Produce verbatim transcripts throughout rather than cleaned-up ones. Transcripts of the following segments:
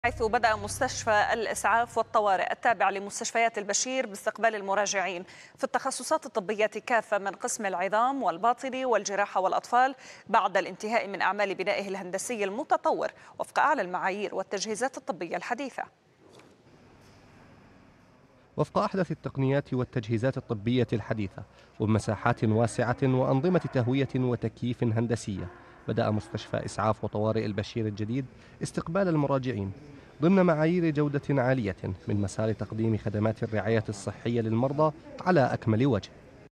حيث بدأ مستشفى الإسعاف والطوارئ التابع لمستشفيات البشير باستقبال المراجعين في التخصصات الطبية كافة من قسم العظام والباطني والجراحة والأطفال بعد الانتهاء من أعمال بنائه الهندسي المتطور وفق أعلى المعايير والتجهيزات الطبية الحديثة. وفق أحدث التقنيات والتجهيزات الطبية الحديثة وبمساحات واسعة وأنظمة تهوية وتكييف هندسية، بدأ مستشفى إسعاف وطوارئ البشير الجديد استقبال المراجعين ضمن معايير جودة عالية من مسار تقديم خدمات الرعاية الصحية للمرضى على أكمل وجه.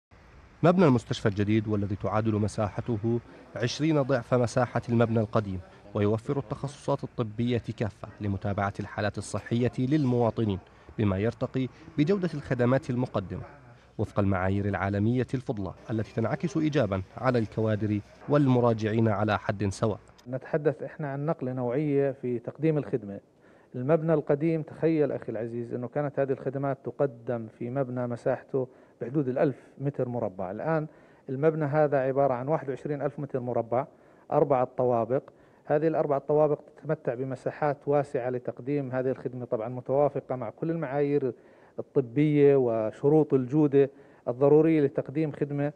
مبنى المستشفى الجديد والذي تعادل مساحته عشرين ضعف مساحة المبنى القديم، ويوفر التخصصات الطبية كافة لمتابعة الحالات الصحية للمواطنين بما يرتقي بجودة الخدمات المقدمة وفق المعايير العالمية الفضلى التي تنعكس إيجابا على الكوادر والمراجعين على حد سواء. نتحدث إحنا عن نقلة نوعية في تقديم الخدمة. المبنى القديم، تخيل أخي العزيز أنه كانت هذه الخدمات تقدم في مبنى مساحته بحدود الألف متر مربع. الآن المبنى هذا عبارة عن واحد وعشرين ألف متر مربع، أربعة طوابق. هذه الأربعة طوابق تتمتع بمساحات واسعة لتقديم هذه الخدمة، طبعا متوافقة مع كل المعايير الطبية وشروط الجودة الضرورية لتقديم خدمة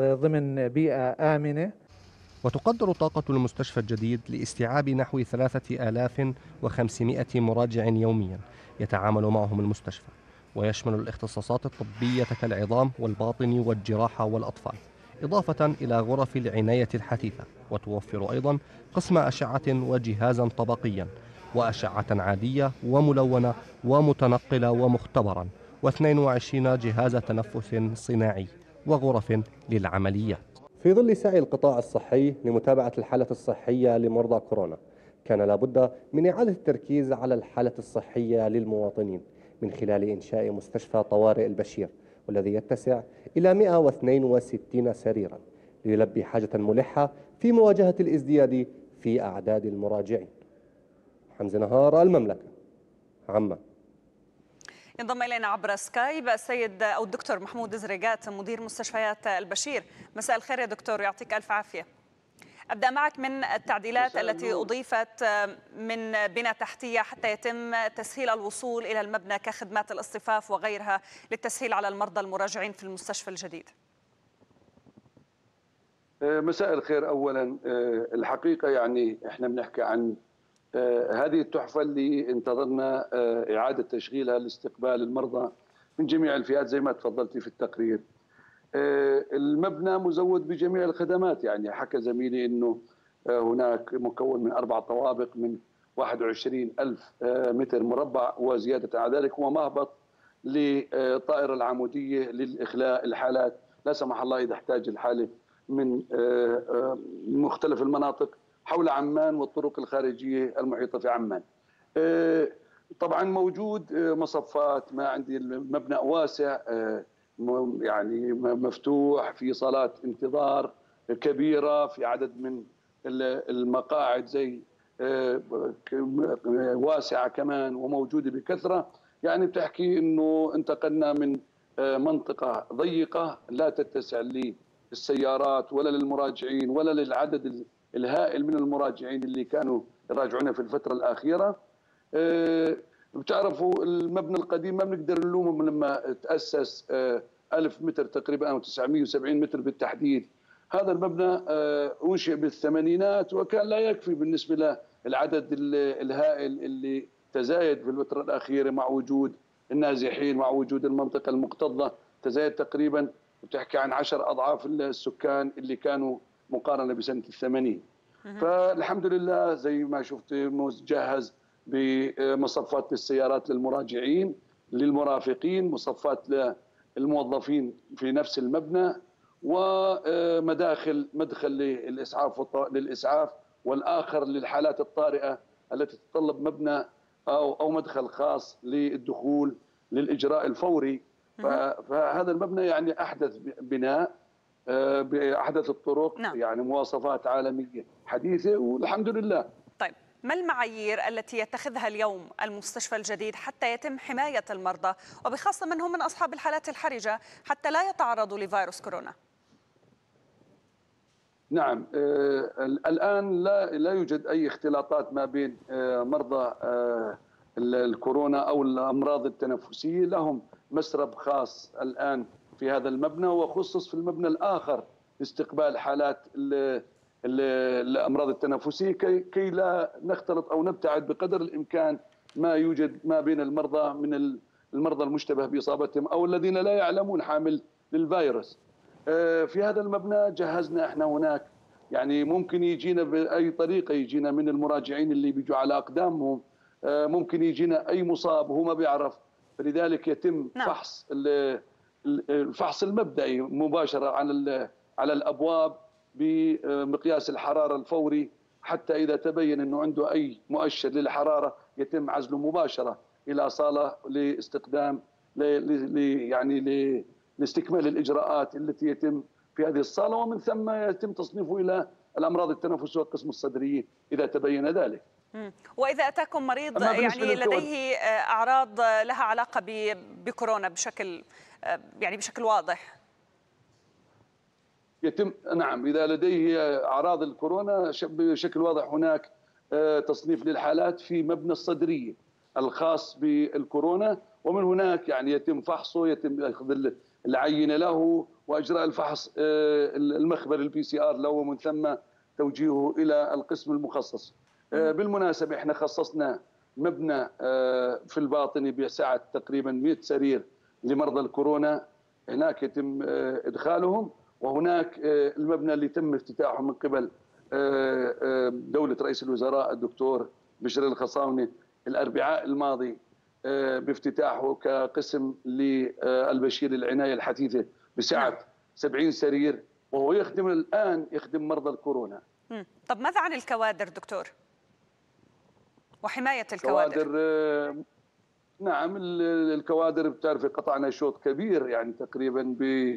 ضمن بيئة آمنة. وتقدر طاقة المستشفى الجديد لاستيعاب نحو ثلاثة آلاف وخمسمائة مراجع يوميا يتعامل معهم المستشفى، ويشمل الاختصاصات الطبية كالعظام والباطن والجراحة والأطفال، إضافة إلى غرف العناية الحديثة، وتوفر أيضا قسم أشعة وجهازا طبقيا وأشعة عادية وملونة ومتنقلة ومختبرا واثنين وعشرين جهاز تنفس صناعي وغرف للعمليات. في ظل سعي القطاع الصحي لمتابعة الحالة الصحية لمرضى كورونا، كان لابد من إعادة التركيز على الحالة الصحية للمواطنين من خلال إنشاء مستشفى طوارئ البشير، والذي يتسع إلى مئة واثنين وستين سريرا ليلبي حاجة ملحة في مواجهة الازدياد في أعداد المراجعين. حمزة نهار، المملكة، عمان. ينضم إلينا عبر سكايب السيد أو الدكتور محمود زريقات مدير مستشفيات البشير. مساء الخير يا دكتور، يعطيك ألف عافية. أبدأ معك من التعديلات التي أضيفت من بنى تحتية حتى يتم تسهيل الوصول إلى المبنى كخدمات الاصطفاف وغيرها للتسهيل على المرضى المراجعين في المستشفى الجديد. مساء الخير. أولا الحقيقة يعني احنا بنحكي عن هذه التحفة اللي انتظرنا إعادة تشغيلها لاستقبال المرضى من جميع الفئات زي ما تفضلتي في التقرير. المبنى مزود بجميع الخدمات، يعني حكى زميلي أنه هناك مكون من أربع طوابق من واحد وعشرين ألف متر مربع، وزيادة على ذلك هو مهبط للطائرة العمودية للإخلاء الحالات لا سمح الله إذا احتاج الحالة من مختلف المناطق حول عمان والطرق الخارجية المحيطة في عمان. طبعا موجود مصفات، ما عندي المبنى واسع يعني مفتوح، في صالات انتظار كبيرة، في عدد من المقاعد زي واسعة كمان وموجودة بكثرة. يعني بتحكي انه انتقلنا من منطقة ضيقة لا تتسع للسيارات ولا للمراجعين ولا للعدد الهائل من المراجعين اللي كانوا يراجعونا في الفترة الأخيرة. أه بتعرفوا المبنى القديم ما بنقدر نلومه لما تأسس أه ألف متر تقريبا أو تسعمئة وسبعين متر بالتحديد. هذا المبنى أه أنشئ بالثمانينات وكان لا يكفي بالنسبة للعدد الهائل اللي تزايد في الفترة الأخيرة مع وجود النازحين، مع وجود المنطقة المكتظة تزايد تقريبا، بتحكي عن عشر أضعاف السكان اللي كانوا مقارنة بسنة الثمانين. فالحمد لله زي ما شفت مجهز بمصفات للسيارات للمراجعين للمرافقين، مصفات للموظفين في نفس المبنى، ومداخل مدخل للإسعاف للإسعاف والآخر للحالات الطارئة التي تتطلب مبنى أو أو مدخل خاص للدخول للإجراء الفوري. فهذا المبنى يعني أحدث بناء بأحدث الطرق. نعم. يعني مواصفات عالمية حديثة والحمد لله. طيب، ما المعايير التي يتخذها اليوم المستشفى الجديد حتى يتم حماية المرضى وبخاصة منهم من أصحاب الحالات الحرجة حتى لا يتعرضوا لفيروس كورونا؟ نعم. آه الآن لا لا يوجد أي اختلاطات ما بين آه مرضى آه الكورونا أو الأمراض التنفسية. لهم مسرب خاص الآن في هذا المبنى، وخصص في المبنى الآخر لاستقبال حالات ال ال الأمراض التنفسية كي, كي لا نختلط أو نبتعد بقدر الإمكان ما يوجد ما بين المرضى من المرضى المشتبه بإصابتهم أو الذين لا يعلمون حامل للفيروس. في هذا المبنى جهزنا احنا هناك، يعني ممكن يجينا بأي طريقة، يجينا من المراجعين اللي بيجوا على أقدامهم، ممكن يجينا أي مصاب وهو ما بيعرف، فلذلك يتم نعم. فحص الفحص المبدئي مباشرة على على الأبواب بمقياس الحرارة الفوري، حتى إذا تبين أنه عنده أي مؤشر للحرارة يتم عزله مباشرة إلى صالة لاستخدام يعني لاستكمال الإجراءات التي يتم في هذه الصالة، ومن ثم يتم تصنيفه إلى الأمراض التنفسية والقسم الصدري إذا تبين ذلك. وإذا أتاكم مريض يعني لديه أعراض لها علاقة بكورونا بشكل يعني بشكل واضح، يتم نعم إذا لديه أعراض الكورونا بشكل واضح هناك تصنيف للحالات في مبنى الصدرية الخاص بالكورونا، ومن هناك يعني يتم فحصه، يتم أخذ العينة له وإجراء الفحص المخبر البي سي آر له، ومن ثم توجيهه إلى القسم المخصص. بالمناسبة احنا خصصنا مبنى في الباطني بسعة تقريبا مئة سرير لمرضى الكورونا، هناك يتم إدخالهم، وهناك المبنى اللي تم افتتاحه من قبل دولة رئيس الوزراء الدكتور بشر الخصاونة الأربعاء الماضي بافتتاحه كقسم للبشير العناية الحثيثة بسعة سبعين سرير، وهو يخدم الآن يخدم مرضى الكورونا. طب ماذا عن الكوادر دكتور وحماية الكوادر؟ الكوادر نعم الكوادر بتعرفي قطعنا شوط كبير يعني تقريبا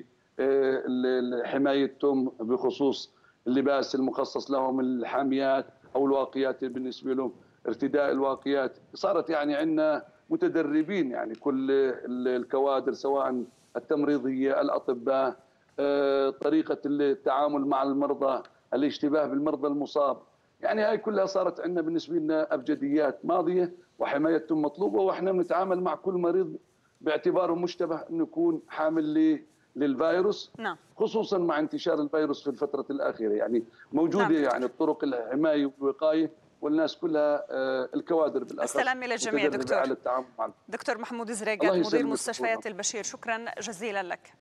بحمايتهم بخصوص اللباس المخصص لهم، الحاميات او الواقيات بالنسبه لهم، ارتداء الواقيات. صارت يعني عندنا متدربين يعني كل الكوادر سواء التمريضيه، الاطباء، طريقه التعامل مع المرضى، الاشتباه بالمرضى المصاب، يعني هاي كلها صارت عندنا بالنسبه لنا ابجديات ماضيه وحمايتهم مطلوبه، واحنا بنتعامل مع كل مريض باعتباره مشتبه انه يكون حامل للفيروس. نعم. خصوصا مع انتشار الفيروس في الفتره الاخيره، يعني موجوده نعم. يعني الطرق الحمايه والوقايه، والناس كلها الكوادر بالاخص. السلام الى الجميع دكتور. على التعامل مع دكتور محمود زريقات مدير مستشفيات البشير، شكرا جزيلا لك.